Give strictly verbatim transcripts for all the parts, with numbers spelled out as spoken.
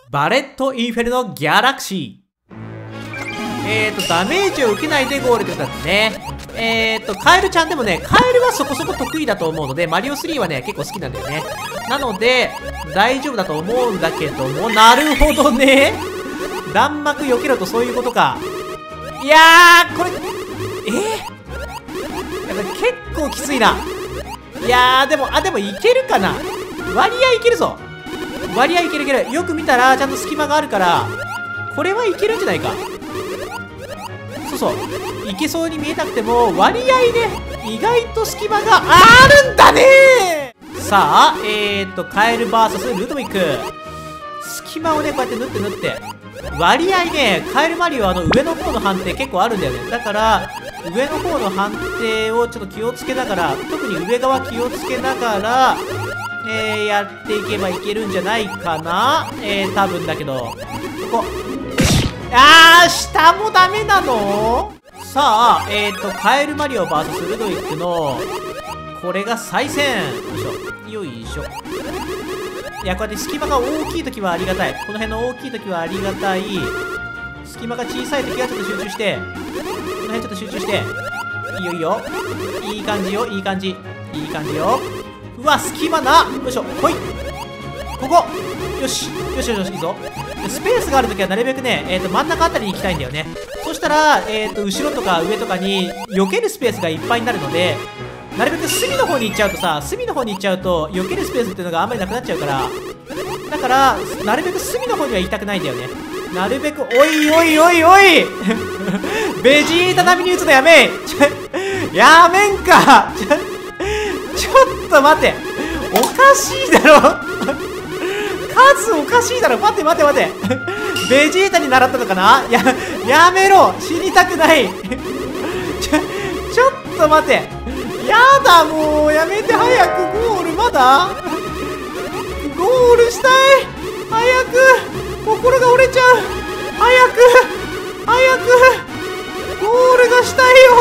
バレット・インフェルノ・ギャラクシー。えーと、ダメージを受けないでゴールってことだったね。えーと、カエルちゃんでもね、カエルはそこそこ得意だと思うので、マリオスリーはね、結構好きなんだよね。なので、大丈夫だと思うんだけども、なるほどね。弾幕避けろとそういうことか。いやー、これ、えー、やっぱ結構きついな。いやー、でも、あ、でもいけるかな。割合いけるぞ。割合いけるいける。よく見たら、ちゃんと隙間があるから、これはいけるんじゃないか。そうそう。いけそうに見えなくても、割合ね、意外と隙間があるんだねー。さあ、えーっと、カエル ブイエス ルドウィック。隙間をね、こうやって縫って縫って。割合ね、カエルマリオはあの上の方の判定結構あるんだよね。だから、上の方の判定をちょっと気をつけながら、特に上側気をつけながら、えー、やっていけばいけるんじゃないかな。えー、多分だけど。ここ。あー、下もダメなの？さあ、えーと、カエルマリオ ブイエス ルドウィックの、これが再戦。よいしょ。よいしょ。いや、こうやって隙間が大きいときはありがたい。この辺の大きいときはありがたい。隙間が小さいときはちょっと集中して。この辺ちょっと集中して。いいよいいよ。いい感じよ、いい感じ。いい感じよ。うわ、隙間な。よいしょ。ほい。ここ。よし。よしよしよし、いいぞ。スペースがあるときはなるべくね、えっと、真ん中あたりに行きたいんだよね。そしたら、えっと、後ろとか上とかに避けるスペースがいっぱいになるので、なるべく隅の方に行っちゃうとさ、隅の方に行っちゃうと、避けるスペースっていうのがあんまりなくなっちゃうから、だから、なるべく隅の方には行きたくないんだよね。なるべく、おいおいおいおいベジータ並みに打つのやめいちょ、やめんかちょ、ちょっと待ておかしいだろ数おかしいだろ。待て待て待てベジータに習ったのかな。や、やめろ、死にたくないちょ、ちょっと待て、やだ、もうやめて、早くゴール。まだゴールしたい。早く、心が折れちゃう。早く早くゴールがしたいよ。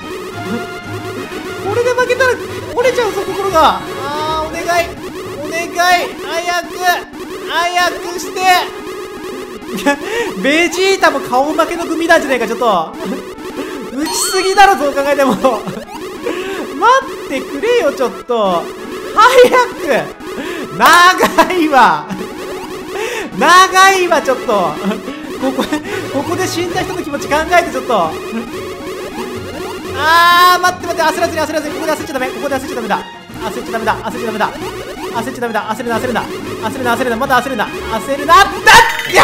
これで負けたら折れちゃうぞ、心が。あー、お願いお願い、早く早くしてベジータも顔負けの組なんじゃないか。ちょっと打ちすぎだろ、どう考えても待ってくれよ、ちょっと早く。長いわ長いわ、ちょっとここここで死んだ人の気持ち考えて、ちょっとあー、待って待って、焦らずに焦らずに、ここで焦っちゃダメ、ここで焦っちゃダメだ、焦っちゃダメだ、焦っちゃダメだ、焦っちゃダメだ、焦るな焦るな焦るな焦るな、まだ焦るな焦るな、だっ、や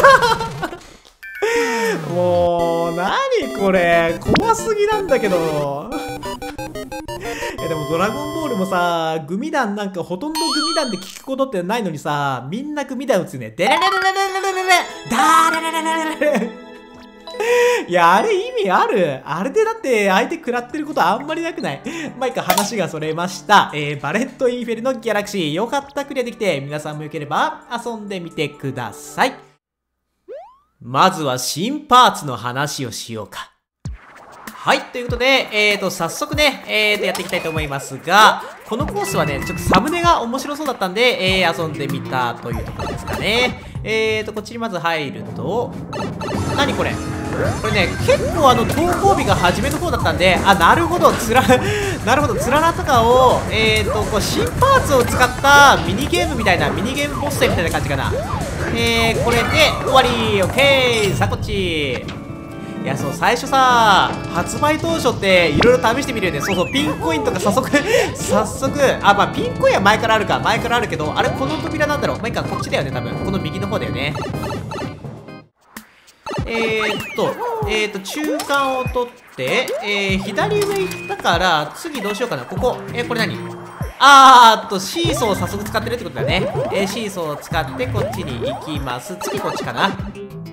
ったもうなにこれ、怖すぎなんだけどえ、でもドラゴンボールもさ、グミ弾なんかほとんどグミ弾で聞くことってないのにさ、みんなグミ弾打つよね。デレレレレレレレレレダーレレレレレレいや、あれ意味ある？あれでだって相手食らってることあんまりなくない？まあ、いいか、話がそれました。えー、バレットインフェルノギャラクシー。よかった、クリアできて、皆さんもよければ遊んでみてください。まずは新パーツの話をしようか。はい、ということで、えーと、早速ね、えーと、やっていきたいと思いますが、このコースはね、ちょっとサムネが面白そうだったんで、えー、遊んでみたというところですかね。えーと、こっちにまず入ると、何これ？これね、結構あの、投稿日が初めの方だったんで、あ、なるほど、つら、なるほど、つららとかを、えーと、こう、新パーツを使ったミニゲームみたいな、ミニゲームボス戦みたいな感じかな。えー、これで終わり。オッケー。さあ、こっち。いや、そう、最初さ、発売当初っていろいろ試してみるよね。そうそう、ピンコインとか早速早速、あ、まあ、ピンコインは前からあるか、前からあるけど、あれ、この扉なんだろう。まあ、いいか、こっちだよね、多分。この右の方だよね。えーっと、えーっと、中間を取って、えー、左上行ったから、次どうしようかな。ここ、えー、これ何？あーっと、シーソーを早速使ってるってことだね。えー、シーソーを使ってこっちに行きます。次こっちかな。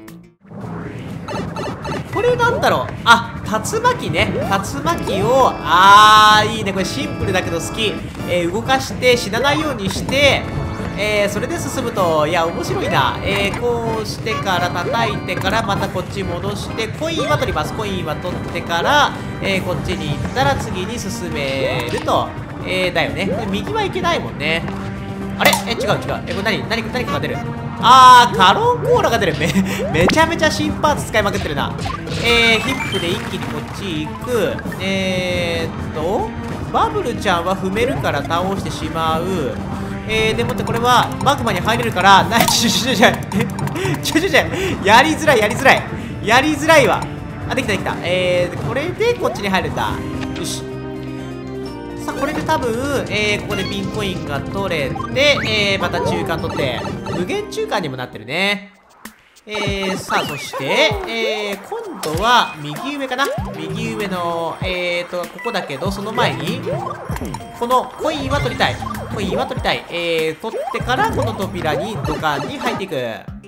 これなんだろう。あ、竜巻ね。竜巻を、あー、いいね。これシンプルだけど好き。えー、動かして死なないようにして、えー、それで進むと、いや、面白いな。えー、こうしてから叩いてから、またこっち戻して、コインは取ります。コインは取ってから、えー、こっちに行ったら次に進めると。えー、だよね。右はいけないもんね。 あれえ、違う違う。え、これ何何何かが出る。あー、カロンコーラが出る。め、めちゃめちゃ新パーツ使いまくってるな。えー、ヒップで一気にこっち行く。えーっと、バブルちゃんは踏めるから倒してしまう。えー、でもってこれはマグマに入れるから、な、ちょちょちょちょ、ちょちょちょ、やりづらい、やりづらい。やりづらいわ。あ、できたできた。えー、これでこっちに入れた。よし。さあ、これで多分、えー、ここでピンコインが取れて、えー、また中間取って、無限中間にもなってるね。えー、さあ、そして、えー、今度は右上かな。右上の、えーと、ここだけど、その前に、このコインは取りたい。コインは取りたい。えー、取ってからこの扉に土管に入っていく。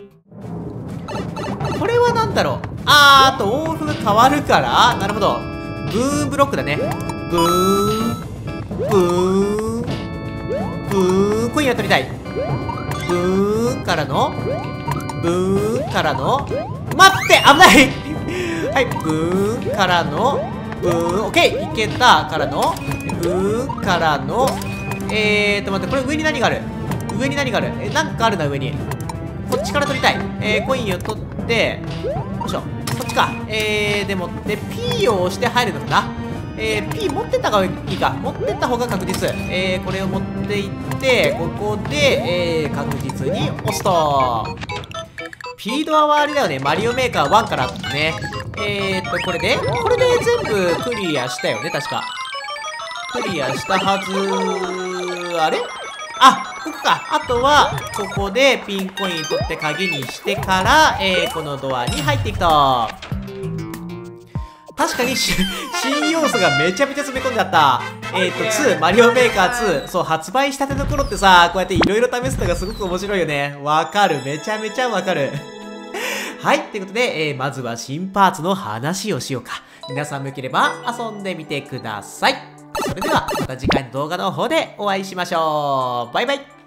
これは何だろう。あーあと往復が変わるから、なるほど。ブーンブロックだね。ブーン。ブーン。ブーン。コインは取りたい。ブーンからの、ブーンからの、待って危ないはい、ブーンからの、ブーン、オッケーいけたからの、ブーンからの、えーと待って、これ上に何がある上に何があるえ、なんかあるな、上に。こっちから取りたい。えー、コインを取って、よいしょ。こっちか。えー、でもって、P を押して入るのかなえー、P 持ってった方がいいか。持ってった方が確実。えー、これを持っていって、ここで、えー、確実に押すと。P ドアはあれだよね。マリオメーカーワンからあったね。えーっと、これで、これで全部クリアしたよね、確か。クリアしたはず、あれあ、ここか。あとは、ここでピンコイン取って鍵にしてから、えー、このドアに入っていくと。確かに新要素がめちゃめちゃ詰め込んであった。えっと、ツー、マリオメーカーツー。そう、発売したての頃ってさ、こうやっていろいろ試すのがすごく面白いよね。わかる。めちゃめちゃわかる。はい。ということで、えー、まずは新パーツの話をしようか。皆さんもよければ遊んでみてください。それでは、また次回の動画の方でお会いしましょう。バイバイ。